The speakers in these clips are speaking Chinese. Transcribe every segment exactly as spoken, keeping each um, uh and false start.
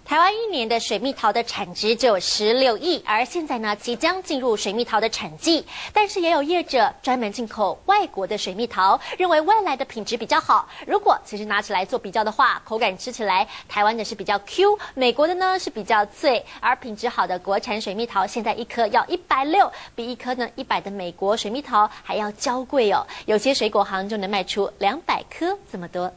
台湾一年的水蜜桃的产值只有十六亿，而现在呢，即将进入水蜜桃的产季。但是也有业者专门进口外国的水蜜桃，认为外来的品质比较好。如果其实拿起来做比较的话，口感吃起来，台湾的是比较 Q， 美国的呢是比较脆。而品质好的国产水蜜桃，现在一颗要一百六，比一颗呢一百的美国水蜜桃还要娇贵哦。有些水果行就能卖出两百颗这么多。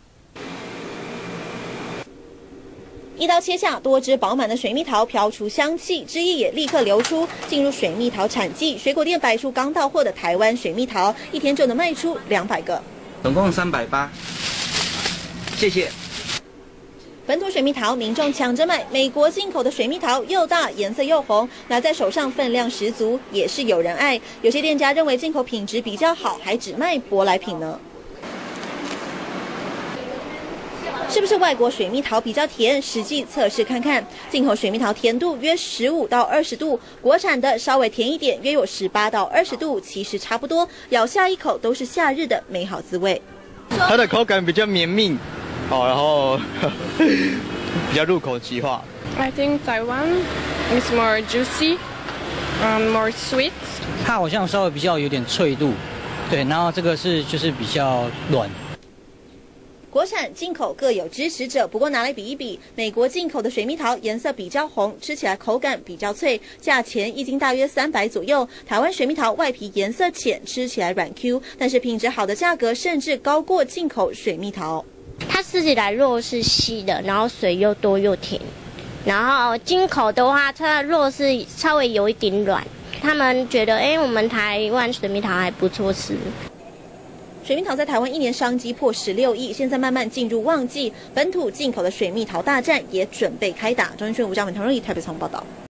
一刀切下，多汁饱满的水蜜桃飘出香气，汁液也立刻流出。进入水蜜桃产季，水果店摆出刚到货的台湾水蜜桃，一天就能卖出两百个， 总共三百八。谢谢。 本土水蜜桃民众抢着买，美国进口的水蜜桃又大，颜色又红，拿在手上分量十足，也是有人爱。有些店家认为进口品质比较好，还只卖舶来品呢。 是不是外国水蜜桃比较甜？实际测试看看，进口水蜜桃甜度约十五到二十度，国产的稍微甜一点，约有十八到二十度，其实差不多。咬下一口都是夏日的美好滋味。 它的口感比较绵密，哦，然后比较入口即化。 I think Taiwan is more juicy, and more sweet. 它好像稍微比较有点脆度，对，然后这个是就是比较软。 国产、进口各有支持者，不过拿来比一比，美国进口的水蜜桃颜色比较红，吃起来口感比较脆，价钱一斤大约三百左右。台湾水蜜桃外皮颜色浅，吃起来软 Q， 但是品质好的价格甚至高过进口水蜜桃。 它吃起来肉是细的，然后水又多又甜，然后进口的话，它的肉是稍微有一点软。他们觉得，哎，我们台湾水蜜桃还不错吃。 水蜜桃在台湾一年商机破十六亿，现在慢慢进入旺季，本土进口的水蜜桃大战也准备开打。中央新闻吴嘉文、唐若仪台北采访报道。